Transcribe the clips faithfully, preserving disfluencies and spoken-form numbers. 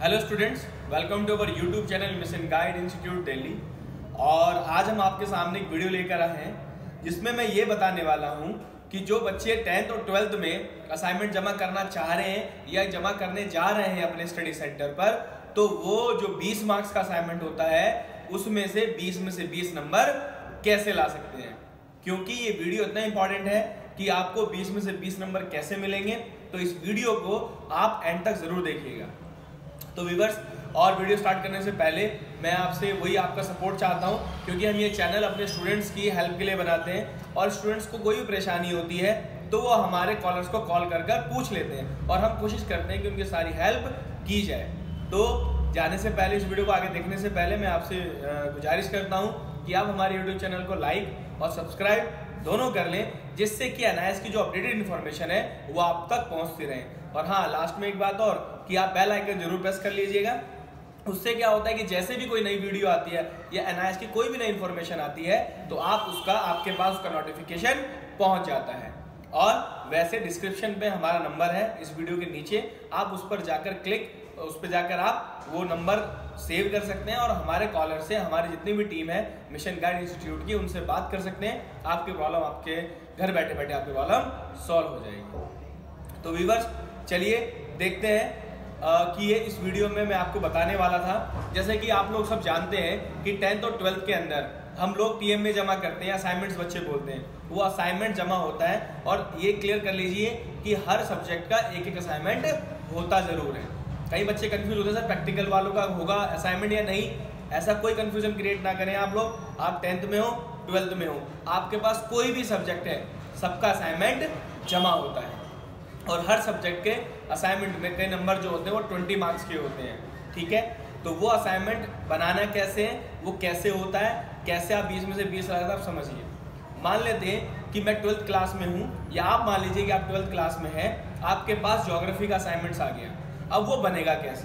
Hello students, welcome to our YouTube channel mission guide institute Delhi. और आज हम आपके सामने एक वीडियो लेकर आए हैं जिसमें मैं ये बताने वाला हूँ कि जो बच्चे टेंथ और ट्वेल्थ में असाइनमेंट जमा करना चाह रहे हैं या जमा करने जा रहे हैं अपने स्टडी सेंटर पर, तो वो जो बीस मार्क्स का असाइनमेंट होता है उसमें से बीस में से बीस नंबर कैसे ला सकते हैं। क्योंकि ये वीडियो इतना इंपॉर्टेंट है कि आपको बीस में से बीस नंबर कैसे मिलेंगे, तो इस वीडियो को आप एंड तक जरूर देखिएगा। तो व्यूअर्स, और वीडियो स्टार्ट करने से पहले मैं आपसे वही आपका सपोर्ट चाहता हूं, क्योंकि हम ये चैनल अपने स्टूडेंट्स की हेल्प के लिए बनाते हैं और स्टूडेंट्स को कोई भी परेशानी होती है तो वो हमारे कॉलर्स को कॉल कर कर पूछ लेते हैं और हम कोशिश करते हैं कि उनकी सारी हेल्प की जाए। तो जाने से पहले, इस वीडियो को आगे देखने से पहले मैं आपसे गुजारिश करता हूँ कि आप हमारे यूट्यूब चैनल को लाइक और सब्सक्राइब दोनों कर लें, जिससे कि एनआईएस की जो अपडेटेड इन्फॉर्मेशन है वो आप तक पहुँचती रहे। और हाँ, लास्ट में एक बात और कि आप बेल आइकन जरूर प्रेस कर लीजिएगा। उससे क्या होता है कि जैसे भी कोई नई वीडियो आती है या एनआईएस की कोई भी नई इन्फॉर्मेशन आती है तो आप उसका आपके पास उसका नोटिफिकेशन पहुंच जाता है। और वैसे डिस्क्रिप्शन पे हमारा नंबर है इस वीडियो के नीचे, आप उस पर जाकर क्लिक उस पर जाकर आप वो नंबर सेव कर सकते हैं और हमारे कॉलर से, हमारी जितनी भी टीम है मिशन गाइड इंस्टीट्यूट की, उनसे बात कर सकते हैं। आपकी प्रॉब्लम आपके घर बैठे बैठे आपकी प्रॉब्लम सॉल्व हो जाएगी। तो व्यूअर्स, चलिए देखते हैं आ, कि ये इस वीडियो में मैं आपको बताने वाला था। जैसे कि आप लोग सब जानते हैं कि टेंथ और ट्वेल्थ के अंदर हम लोग टीएम में जमा करते हैं, असाइनमेंट्स बच्चे बोलते हैं, वो असाइनमेंट जमा होता है। और ये क्लियर कर लीजिए कि हर सब्जेक्ट का एक एक असाइनमेंट होता जरूर है। कई बच्चे कंफ्यूज होते हैं सर प्रैक्टिकल वालों का होगा असाइनमेंट या नहीं। ऐसा कोई कंफ्यूजन क्रिएट ना करें आप लोग। आप टेंथ में हो, ट्वेल्थ में हो, आपके पास कोई भी सब्जेक्ट है, सबका असाइनमेंट जमा होता है। और हर सब्जेक्ट के असाइनमेंट में कई नंबर जो होते हैं वो ट्वेंटी मार्क्स के होते हैं, ठीक है। तो वो असाइनमेंट बनाना कैसे है, वो कैसे होता है, कैसे आप बीस में से बीस लाते हैं, आप समझिए। मान लेते हैं कि मैं ट्वेल्थ क्लास में हूँ, या आप मान लीजिए कि आप ट्वेल्थ क्लास में हैं, आपके पास ज्योग्राफी का असाइनमेंट्स आ गया। अब वो बनेगा कैसे,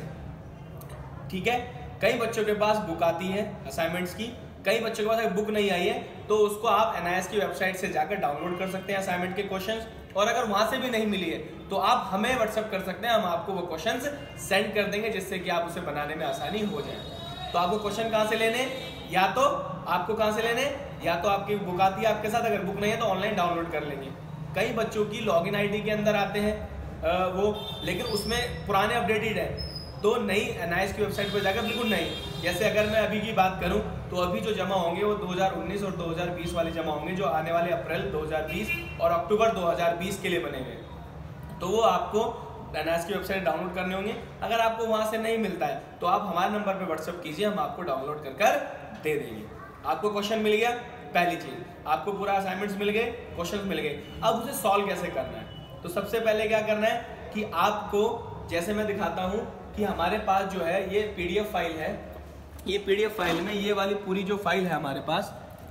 ठीक है। कई बच्चों के पास बुक आती है असाइनमेंट्स की, कई बच्चों के पास अगर बुक नहीं आई है तो उसको आप एनआईएस की वेबसाइट से जाकर डाउनलोड कर सकते हैं असाइनमेंट के क्वेश्चंस। और अगर वहां से भी नहीं मिली है तो आप हमें व्हाट्सएप कर सकते हैं, हम आपको वो क्वेश्चंस सेंड कर देंगे, जिससे कि आप उसे बनाने में आसानी हो जाए। तो आपको क्वेश्चन कहाँ से लेने, या तो आपको कहाँ से लेने, या तो आपकी बुक आती है आपके साथ, अगर बुक नहीं है तो ऑनलाइन डाउनलोड कर लेंगे। कई बच्चों की लॉगिन आईडी के अंदर आते हैं आ, वो, लेकिन उसमें पुराने अपडेटेड है, तो नई एनआईएस की वेबसाइट पर जाकर बिल्कुल नहीं। जैसे अगर मैं अभी की बात करूं तो अभी जो जमा होंगे वो दो हज़ार उन्नीस और दो हज़ार बीस वाले जमा होंगे, जो आने वाले अप्रैल दो हज़ार बीस और अक्टूबर दो हज़ार बीस के लिए बने हुए। तो वो आपको एनआईएस की वेबसाइट डाउनलोड करने होंगे। अगर आपको वहां से नहीं मिलता है तो आप हमारे नंबर पर व्हाट्सअप कीजिए, हम आपको डाउनलोड कर कर दे देंगे। आपको क्वेश्चन मिल गया, पहली चीज, आपको पूरा असाइनमेंट्स मिल गए, क्वेश्चन मिल गए। अब उसे सॉल्व कैसे करना है, तो सबसे पहले क्या करना है कि आपको, जैसे मैं दिखाता हूं कि हमारे पास जो है ये पीडीएफ फाइल है। ये पीडीएफ फाइल में ये वाली पूरी जो फाइल है हमारे पास,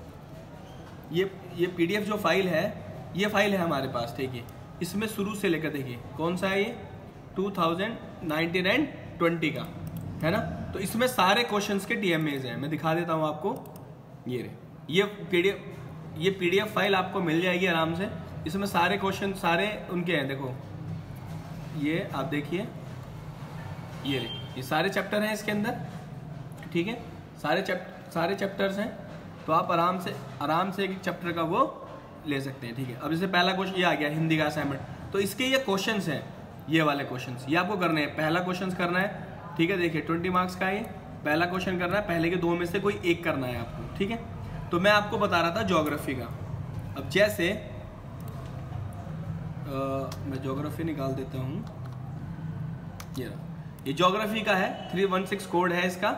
ये ये पीडीएफ जो फाइल है, ये फाइल है हमारे पास, ठीक है। इसमें शुरू से लेकर देखिए कौन सा है ये, two thousand nineteen and twenty का है ना। तो इसमें सारे क्वेश्चंस के टीएमएज हैं, मैं दिखा देता हूँ आपको। ये रे, ये पीडीएफ ये पीडीएफ फाइल आपको मिल जाएगी आराम से। इसमें सारे क्वेश्चन सारे उनके हैं, देखो ये आप देखिए, ये ये सारे चैप्टर हैं इसके अंदर, ठीक है। सारे चैप्टर सारे चैप्टर्स हैं, तो आप आराम से आराम से एक चैप्टर का वो ले सकते हैं, ठीक है। अब जैसे पहला क्वेश्चन ये आ गया हिंदी का असाइनमेंट, तो इसके ये क्वेश्चंस हैं, ये वाले क्वेश्चंस ये आपको करने हैं। पहला क्वेश्चन करना है, ठीक है, देखिए ट्वेंटी मार्क्स का ये पहला क्वेश्चन करना है, पहले के दो में से कोई एक करना है आपको, ठीक है। तो मैं आपको बता रहा था ज्योग्राफी का। अब जैसे आ, मैं ज्योग्राफी निकाल देता हूँ, ये ये ज्योग्राफी का है, थ्री वन सिक्स कोड है इसका,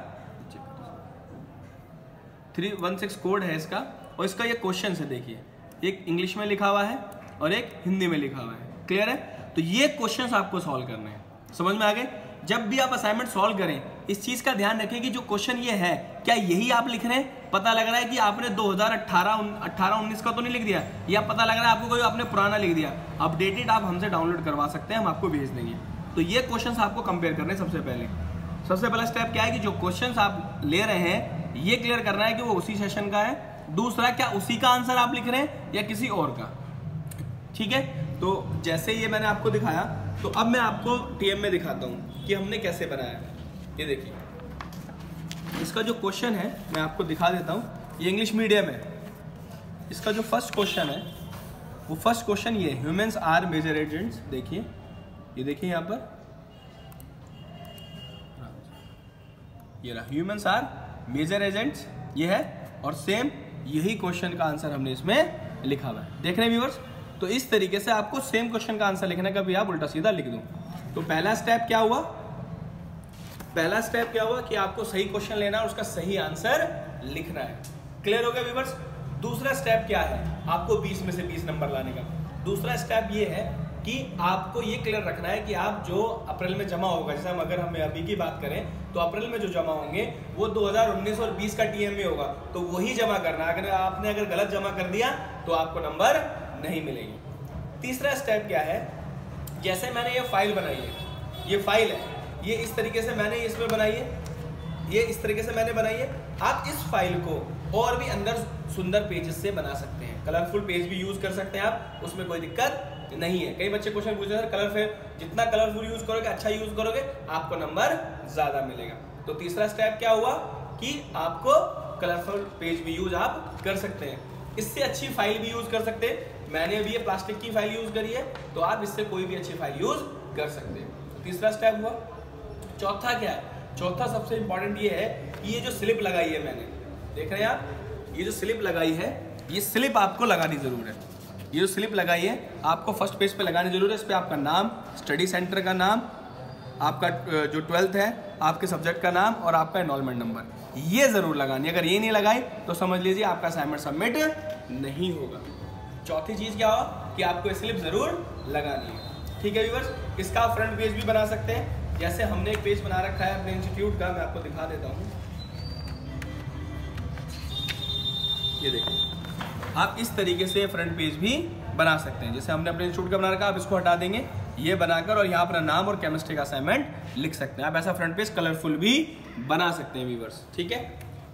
थ्री वन सिक्स कोड है इसका। और इसका ये क्वेश्चन है, देखिए एक इंग्लिश में लिखा हुआ है और एक हिंदी में लिखा हुआ है, क्लियर है। तो ये क्वेश्चंस आपको सॉल्व करने हैं, समझ में आ गए। जब भी आप असाइनमेंट सॉल्व करें, इस चीज का ध्यान रखें कि जो क्वेश्चन ये है, क्या यही आप लिख रहे हैं। पता लग रहा है कि आपने दो हज़ार अठारह उन्नीस का तो नहीं लिख दिया, या पता लग रहा है आपको कोई आपने पुराना लिख दिया। अपडेटेड आप हमसे डाउनलोड करवा सकते हैं, हम आपको भेज देंगे। तो ये क्वेश्चंस आपको कंपेयर करने सबसे पहले सबसे पहला स्टेप क्या है कि जो क्वेश्चंस आप ले रहे हैं ये क्लियर करना है कि वो उसी सेशन का है। दूसरा, क्या उसी का आंसर आप लिख रहे हैं या किसी और का, ठीक है। तो जैसे ये मैंने आपको दिखाया, तो अब मैं आपको टीएम में दिखाता हूँ कि हमने कैसे बनाया। ये देखिए इसका जो क्वेश्चन है मैं आपको दिखा देता हूँ, ये इंग्लिश मीडियम है। इसका जो फर्स्ट क्वेश्चन है वो फर्स्ट क्वेश्चन ये ह्यूमंस आर मेजर एजेंट्स। देखिए ये देखिए यहाँ पर ये रहा, ह्यूमंस आर मेजर एजेंट्स ये है, और सेम यही क्वेश्चन का आंसर हमने इसमें लिखा हुआ है। देख रहे हैं व्यूअर्स, तो इस तरीके से आपको सेम क्वेश्चन का आंसर लिखना, कभी आप उल्टा सीधा लिख दो। तो पहला स्टेप क्या हुआ, पहला स्टेप क्या हुआ कि आपको सही क्वेश्चन लेना है और उसका सही आंसर लिखना है। क्लियर हो गया व्यूअर्स। दूसरा स्टेप क्या है, आपको बीस में से बीस नंबर लाने का। दूसरा स्टेप ये है कि आपको ये क्लियर रखना है कि आप जो अप्रैल में जमा होगा, जैसे हम अगर हमें अभी की बात करें तो अप्रैल में जो जमा होंगे वो दो हज़ार उन्नीस और बीस का टीएमए होगा, तो वही जमा करना। अगर आपने अगर गलत जमा कर दिया तो आपको नंबर नहीं मिलेंगे। तीसरा स्टेप क्या है, जैसे मैंने ये फाइल बनाई है, ये फाइल है, ये इस तरीके से मैंने इसमें बनाई है, ये इस तरीके से मैंने बनाई है। आप इस फाइल को और भी अंदर सुंदर पेजेस से बना सकते हैं, कलरफुल पेज भी यूज कर सकते हैं आप, उसमें कोई दिक्कत नहीं है। कई बच्चे क्वेश्चन पूछते हैं कलरफुल, जितना कलरफुल यूज करोगे, अच्छा यूज करोगे, आपको नंबर ज्यादा मिलेगा। तो तीसरा स्टेप क्या हुआ कि आपको कलरफुल पेज भी यूज आप कर सकते हैं, इससे अच्छी फाइल भी यूज कर सकते हैं। मैंने अभी ये प्लास्टिक की फाइल यूज करी है, तो आप इससे कोई भी अच्छी फाइल यूज कर सकते हैं। तीसरा स्टेप हुआ। चौथा क्या है, चौथा सबसे इंपॉर्टेंट ये है कि ये जो स्लिप लगाई है मैंने, देख रहे हैं आप, ये जो स्लिप लगाई है, ये स्लिप आपको लगानी जरूर है। ये जो स्लिप लगाई है आपको फर्स्ट पेज पे लगानी जरूर है। इस पे आपका नाम, स्टडी सेंटर का नाम, आपका जो ट्वेल्थ है, आपके सब्जेक्ट का नाम और आपका एनरोलमेंट नंबर, ये जरूर लगानी। अगर ये नहीं लगाई तो समझ लीजिए आपका असाइनमेंट सबमिट नहीं होगा। चौथी चीज क्या हो कि आपको स्लिप जरूर लगानी है। ठीक है व्यूअर्स, इसका फ्रंट पेज भी बना सकते हैं। जैसे हमने एक पेज बना रखा है अपने इंस्टीट्यूट का, मैं आपको दिखा देता हूँ। ये देखिए, आप इस तरीके से फ्रंट पेज भी बना सकते हैं। जैसे हमने अपने इंस्टीट्यूट का बना रखा, आप इसको हटा देंगे, ये बनाकर और यहाँ अपना नाम और केमिस्ट्री का असाइनमेंट लिख सकते हैं। आप ऐसा फ्रंट पेज कलरफुल भी बना सकते हैं व्यूअर्स। ठीक है।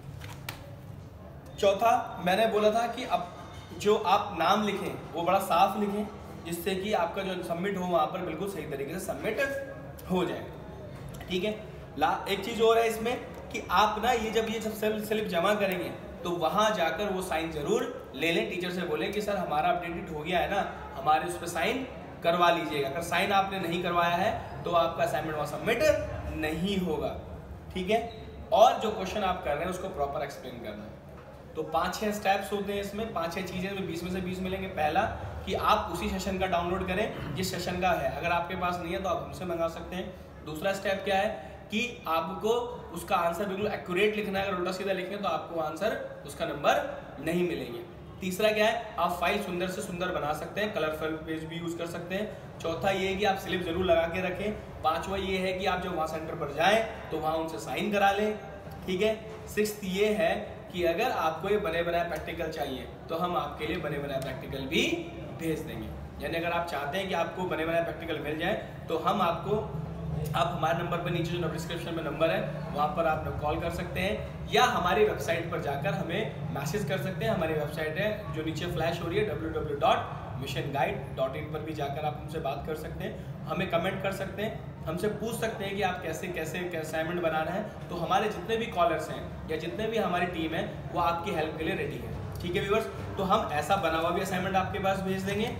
चौथा मैंने बोला था कि अब जो आप नाम लिखें वो बड़ा साफ लिखें, जिससे कि आपका जो सबमिट हो वहाँ पर बिल्कुल सही तरीके से सबमिट हो जाए। ठीक है। ला एक चीज़ और है इसमें कि आप ना ये जब ये जब स्लिप जमा करेंगे तो वहाँ जाकर वो साइन जरूर ले लें। टीचर से बोलें कि सर हमारा अपडेटेड हो गया है ना, हमारे उस पर साइन करवा लीजिएगा। अगर साइन आपने नहीं करवाया है तो आपका असाइनमेंट वहाँ सबमिट नहीं होगा। ठीक है। और जो क्वेश्चन आप कर रहे हैं उसको प्रॉपर एक्सप्लेन करना है। तो पाँच छः स्टेप्स होते हैं इसमें, पाँच छः चीज़ें में बीस में से बीस मिलेंगे। पहला कि आप उसी सेशन का डाउनलोड करें जिस सेशन का है, अगर आपके पास नहीं है तो आप हमसे मंगा सकते हैं। दूसरा स्टेप क्या है कि आपको उसका आंसर बिल्कुल एक्यूरेट लिखना है। अगर उल्टा सीधा लिखें तो आपको आंसर उसका नंबर नहीं मिलेंगे। तीसरा क्या है, आप फाइल सुंदर से सुंदर बना सकते हैं, कलरफुल पेज भी यूज कर सकते हैं। चौथा ये है कि आप स्लिप जरूर लगा के रखें। पांचवा ये है कि आप जब वहाँ सेंटर पर जाएं तो वहाँ उनसे साइन करा लें। ठीक है। सिक्स्थ ये है कि अगर आपको ये बने बनाए प्रैक्टिकल चाहिए तो हम आपके लिए बने बनाए प्रैक्टिकल भी भेज देंगे। यानी अगर आप चाहते हैं कि आपको बने बनाए प्रैक्टिकल मिल जाए तो हम आपको, आप हमारे नंबर पर नीचे जो डिस्क्रिप्शन में नंबर है वहाँ पर आप कॉल कर सकते हैं या हमारी वेबसाइट पर जाकर हमें मैसेज कर सकते हैं। हमारी वेबसाइट है जो नीचे फ्लैश हो रही है W W W dot mission guide dot in पर भी जाकर आप हमसे बात कर सकते हैं, हमें कमेंट कर सकते हैं, हमसे पूछ सकते हैं कि आप कैसे कैसे असाइनमेंट बनाना है। तो हमारे जितने भी कॉलर्स हैं या जितने भी हमारी टीम है वो आपकी हेल्प के लिए रेडी है। ठीक है व्यूअर्स, तो हम ऐसा बना हुआ भी असाइनमेंट आपके पास भेज देंगे।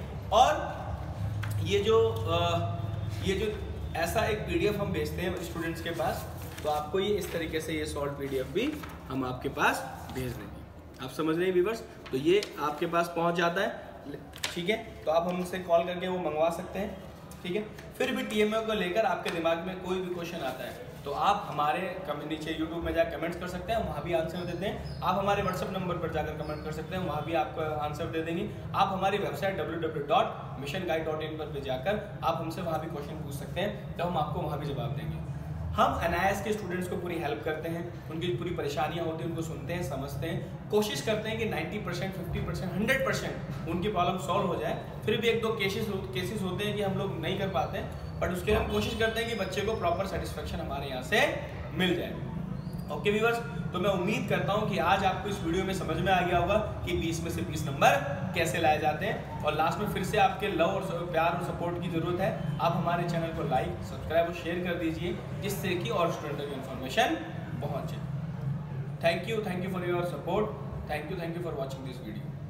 और ये जो ये जो ऐसा एक पीडीएफ हम भेजते हैं स्टूडेंट्स के पास, तो आपको ये इस तरीके से ये शॉर्ट पीडीएफ भी हम आपके पास भेज देंगे। आप समझ रहे हैं व्यूअर्स, तो ये आपके पास पहुंच जाता है। ठीक है। तो आप हमसे कॉल करके वो मंगवा सकते हैं। ठीक है। फिर भी टीएमए को लेकर आपके दिमाग में कोई भी क्वेश्चन आता है तो आप हमारे नीचे यूट्यूब में जाकर कमेंट्स कर सकते हैं, वहाँ भी आंसर देते हैं। आप हमारे व्हाट्सएप नंबर पर जाकर कमेंट कर सकते हैं, वहाँ भी आपको आंसर दे देंगे। आप हमारी website W W W dot mission guide dot in पर जाकर आप हमसे वहाँ भी क्वेश्चन पूछ सकते हैं, तो हम आपको वहाँ भी जवाब देंगे। हम एनआईएस के स्टूडेंट्स को पूरी हेल्प करते हैं, उनकी पूरी परेशानियाँ होती हैं उनको सुनते हैं, समझते हैं, कोशिश करते हैं कि ninety percent, fifty percent, hundred percent उनकी प्रॉब्लम सॉल्व हो जाए। फिर भी एक दो केसेस केसेस होते हैं कि हम लोग नहीं कर पाते हैं, बट उसके लिए हम कोशिश करते हैं कि बच्चे को प्रॉपर सेटिस्फेक्शन हमारे यहाँ से मिल जाए। ओके व्यूअर्स, तो मैं उम्मीद करता हूं कि आज आपको इस वीडियो में समझ में आ गया होगा कि बीस में से बीस नंबर कैसे लाए जाते हैं। और लास्ट में फिर से आपके लव और प्यार और सपोर्ट की जरूरत है। आप हमारे चैनल को लाइक, सब्सक्राइब और शेयर कर दीजिए, जिससे कि और स्टूडेंटों की इन्फॉर्मेशन पहुंचे। Thank you thank you for your support. Thank you thank you for watching this video.